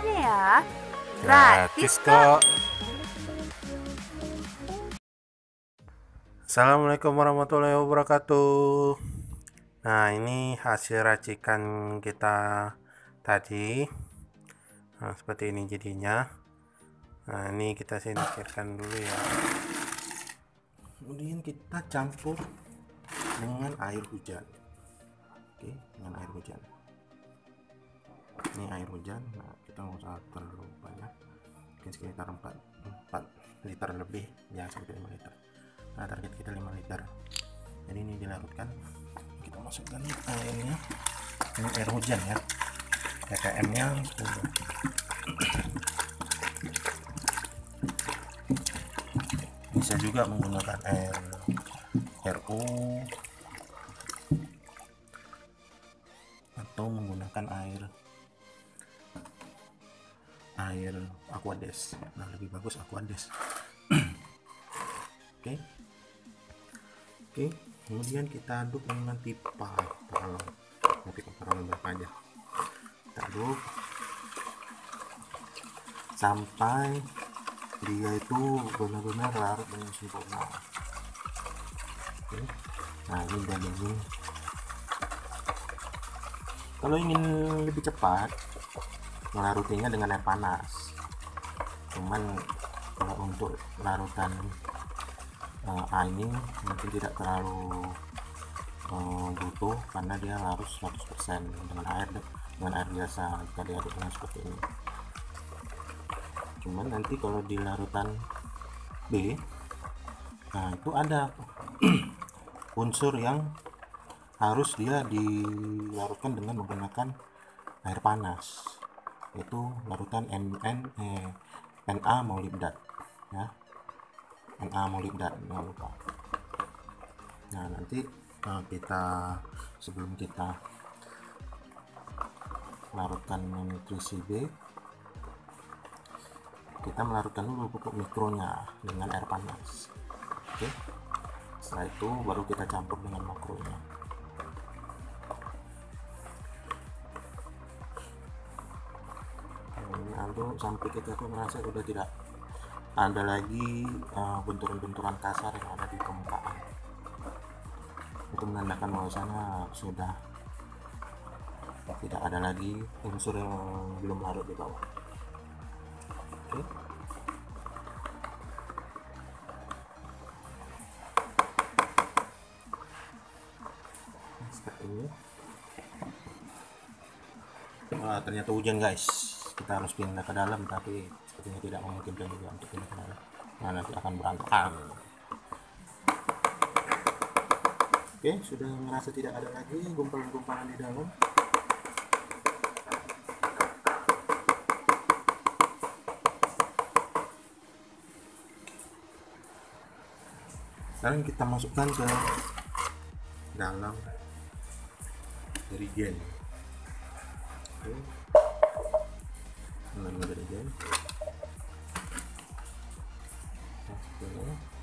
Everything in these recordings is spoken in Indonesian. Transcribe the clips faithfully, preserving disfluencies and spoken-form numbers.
semuanya ya. Gratis kok. Assalamualaikum warahmatullahi wabarakatuh. Nah, ini hasil racikan kita tadi. Nah, seperti ini jadinya. Nah, ini kita singkirkan dulu ya. Kemudian kita campur dengan air hujan. Oke, dengan air hujan. Ini air hujan. Nah, kita nggak usah terlalu banyak. Mungkin sekitar empat liter lebih, ya sampai lima liter. Nah, target kita lima liter. Jadi ini dilarutkan. Kita masukkan airnya. Ini air hujan ya. P P M-nya bisa juga menggunakan air R O atau menggunakan air air Aquades. Nah, lebih bagus Aquades. Oke. Oke, kemudian kita aduk dengan pipa paralon. Mau pipa paralon berapa aja? Kita aduk sampai dia itu benar-benar larut dengan sempurna. Oke. Nah, ini udah dingin. Kalau ingin lebih cepat, melarutinya dengan air panas. Cuman kalau untuk larutan uh, ini mungkin tidak terlalu uh, butuh karena dia larut seratus persen dengan air dengan air biasa jika diaduk dengan seperti ini. Cuman nanti kalau di larutan B, nah itu ada unsur yang harus dia dilarutkan dengan menggunakan air panas, yaitu larutan N N eh, N A molibdat ya, N A molibdat, jangan lupa. Nah, nanti uh, kita sebelum kita larutkan nutrisi B, kita melarutkan dulu pupuk mikronya dengan air panas. Oke, setelah itu baru kita campur dengan makronya. Lalu sampai kita tuh merasa sudah tidak ada lagi uh, benturan-benturan kasar yang ada di permukaan. Itu menandakan bahwasanya sudah tidak ada lagi unsur yang belum larut di bawah. Oke. Nah, seperti ini. Wah, ternyata hujan guys. Kita harus pindah ke dalam, tapi sepertinya tidak memungkinkan juga untuk pindah ke dalam. Nah, nanti akan berantakan. Oke, sudah merasa tidak ada lagi gumpalan-gumpalan di dalam. Sekarang kita masukkan ke dalam jerigen. Oke. Dalam jerigen. Oke.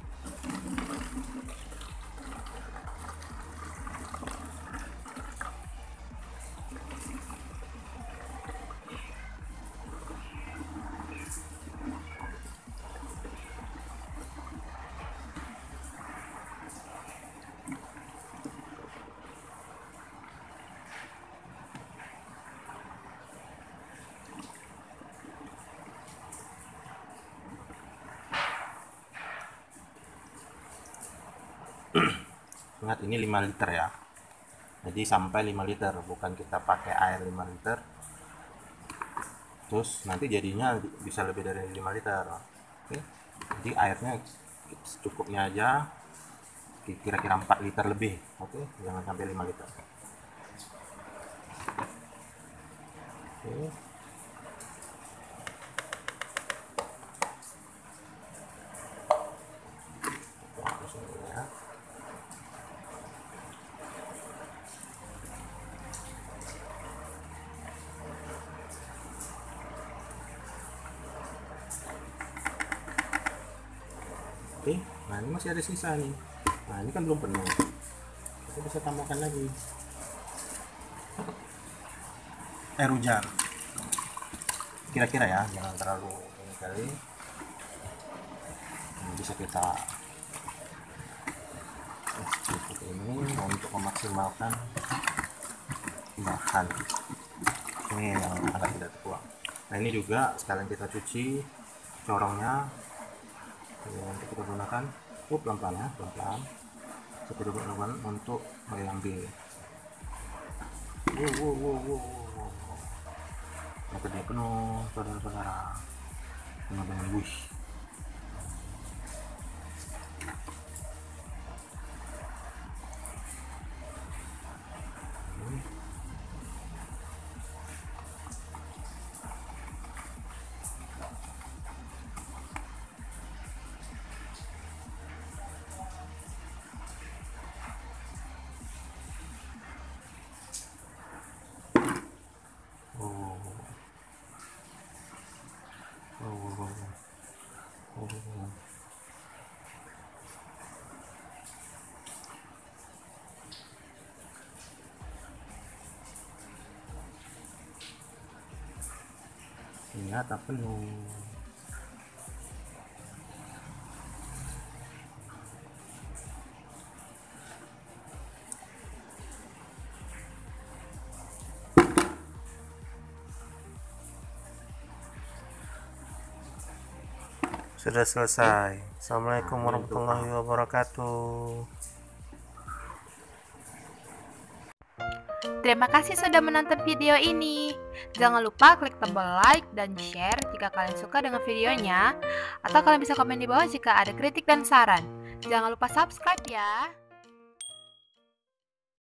Ingat, ini lima liter ya, jadi sampai lima liter, bukan kita pakai air lima liter terus nanti jadinya bisa lebih dari lima liter. Oke, jadi airnya cukupnya aja, kira-kira empat liter lebih. Oke, jangan sampai lima liter. Oke. Oke, nah ini masih ada sisa nih. Nah, ini kan belum penuh, kita bisa tambahkan lagi air hujan. kira-kira ya, jangan terlalu ini kali. Ini bisa kita seperti ini untuk memaksimalkan bahan ini yang agar tidak terbuang. Nah ini juga sekalian kita cuci corongnya. Jadi, untuk kita gunakan uh, pelan-pelan ya, pelan-pelan seperti pelan untuk yang B. Wow, wow, wow, wow, wow. Maka dia penuh, saudara-saudara, penuh dengan wish. Ternyata penuh. Sudah selesai. Assalamualaikum warahmatullahi wabarakatuh. Terima kasih sudah menonton video ini. Jangan lupa klik tombol like dan share jika kalian suka dengan videonya, atau kalian bisa komen di bawah jika ada kritik dan saran. Jangan lupa subscribe ya.